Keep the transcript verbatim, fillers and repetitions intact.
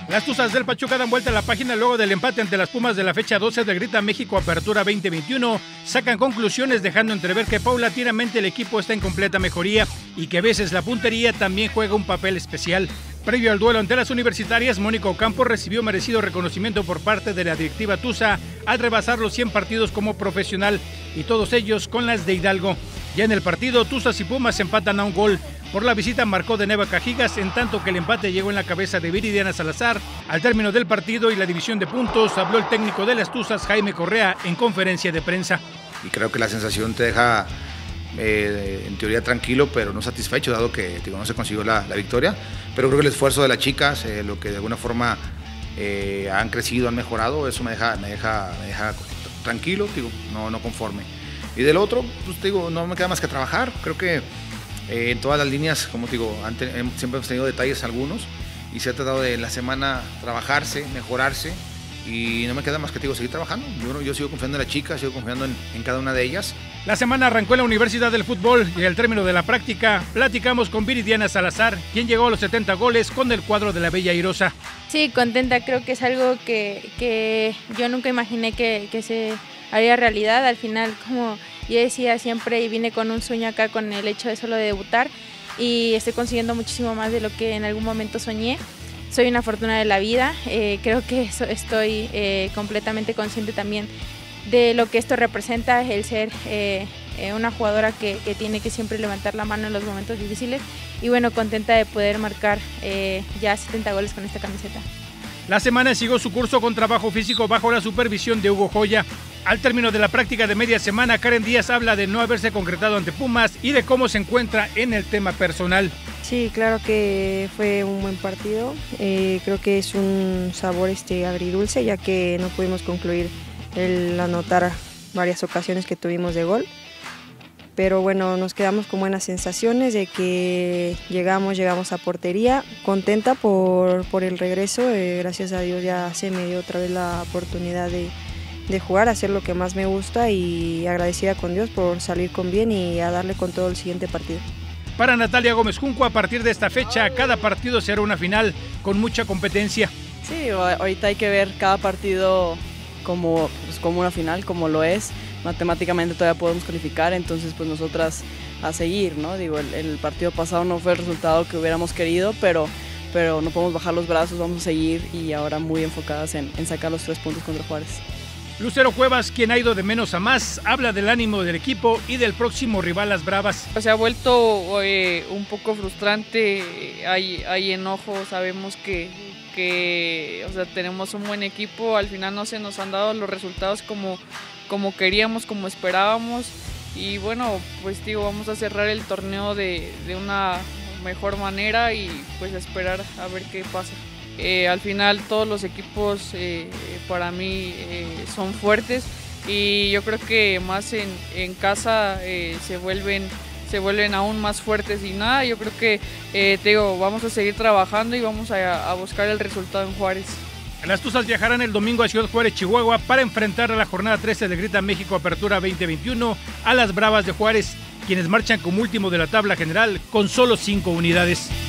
Las Tuzas del Pachuca dan vuelta a la página luego del empate ante las Pumas de la fecha doce del Grita México Apertura veinte veintiuno. Sacan conclusiones dejando entrever que paulatinamente el equipo está en completa mejoría y que a veces la puntería también juega un papel especial. Previo al duelo ante las universitarias, Mónica Ocampo recibió merecido reconocimiento por parte de la directiva Tuza al rebasar los cien partidos como profesional, y todos ellos con las de Hidalgo. Ya en el partido, Tuzas y Pumas empatan a un gol. Por la visita marcó de Neva Cajigas, en tanto que el empate llegó en la cabeza de Viridiana Salazar. Al término del partido y la división de puntos, habló el técnico de las Tuzas, Jaime Correa, en conferencia de prensa. Y creo que la sensación te deja, eh, en teoría, tranquilo, pero no satisfecho, dado que digo, no se consiguió la, la victoria. Pero creo que el esfuerzo de las chicas, eh, lo que de alguna forma eh, han crecido, han mejorado, eso me deja, me deja, me deja tranquilo, digo, no, no conforme. Y del otro, pues digo, no me queda más que trabajar. Creo que Eh, en todas las líneas, como te digo, ante, siempre hemos tenido detalles algunos y se ha tratado de la semana trabajarse, mejorarse, y no me queda más que te digo, seguir trabajando. Yo, yo sigo confiando en las chicas, sigo confiando en, en cada una de ellas. La semana arrancó en la Universidad del Fútbol y al término de la práctica platicamos con Viridiana Salazar, quien llegó a los setenta goles con el cuadro de la Bella Airosa. Sí, contenta, creo que es algo que, que yo nunca imaginé que, que se haría realidad. Al final, como yo decía siempre, y vine con un sueño acá con el hecho de solo de debutar, y estoy consiguiendo muchísimo más de lo que en algún momento soñé. Soy una afortunada de la vida, eh, creo que eso, estoy eh, completamente consciente también de lo que esto representa, el ser eh, eh, una jugadora que, que tiene que siempre levantar la mano en los momentos difíciles, y bueno, contenta de poder marcar eh, ya setenta goles con esta camiseta. La semana siguió su curso con trabajo físico bajo la supervisión de Hugo Joya. Al término de la práctica de media semana, Karen Díaz habla de no haberse concretado ante Pumas y de cómo se encuentra en el tema personal. Sí, claro que fue un buen partido. Eh, creo que es un sabor este, agridulce, ya que no pudimos concluir el anotar varias ocasiones que tuvimos de gol. Pero bueno, nos quedamos con buenas sensaciones de que llegamos, llegamos a portería. Contenta por, por el regreso, eh, gracias a Dios ya se me dio otra vez la oportunidad de, de jugar, hacer lo que más me gusta, y agradecida con Dios por salir con bien y a darle con todo el siguiente partido. Para Natalia Gómez Junco, a partir de esta fecha, cada partido será una final con mucha competencia. Sí, ahorita hay que ver cada partido como, pues, como una final, como lo es. Matemáticamente todavía podemos calificar, entonces pues nosotras a seguir, ¿no? Digo, el, el partido pasado no fue el resultado que hubiéramos querido, pero, pero no podemos bajar los brazos, vamos a seguir, y ahora muy enfocadas en, en sacar los tres puntos contra Juárez. Lucero Cuevas, quien ha ido de menos a más, habla del ánimo del equipo y del próximo rival, las Bravas. Se ha vuelto eh, un poco frustrante, hay, hay enojo, sabemos que, que o sea, tenemos un buen equipo, al final no se nos han dado los resultados como, como queríamos, como esperábamos, y bueno, pues digo, vamos a cerrar el torneo de, de una mejor manera y pues esperar a ver qué pasa. Eh, al final todos los equipos eh, para mí eh, son fuertes, y yo creo que más en, en casa eh, se vuelven se vuelven aún más fuertes, y nada, yo creo que eh, te digo, vamos a seguir trabajando y vamos a, a buscar el resultado en Juárez. Las Tuzas viajarán el domingo a Ciudad Juárez, Chihuahua, para enfrentar a la jornada trece del Grita México Apertura veinte veintiuno a las Bravas de Juárez, quienes marchan como último de la tabla general con solo cinco unidades.